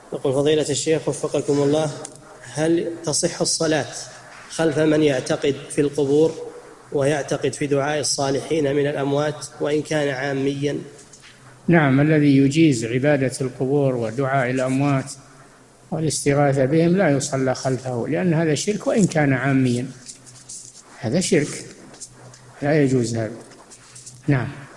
يقول فضيلة الشيخ وفقكم الله، هل تصح الصلاة خلف من يعتقد في القبور ويعتقد في دعاء الصالحين من الأموات وإن كان عاميا؟ نعم، الذي يجيز عبادة القبور ودعاء الأموات والاستغاثة بهم لا يصلى خلفه، لأن هذا شرك وإن كان عاميا، هذا شرك لا يجوز هذا. نعم.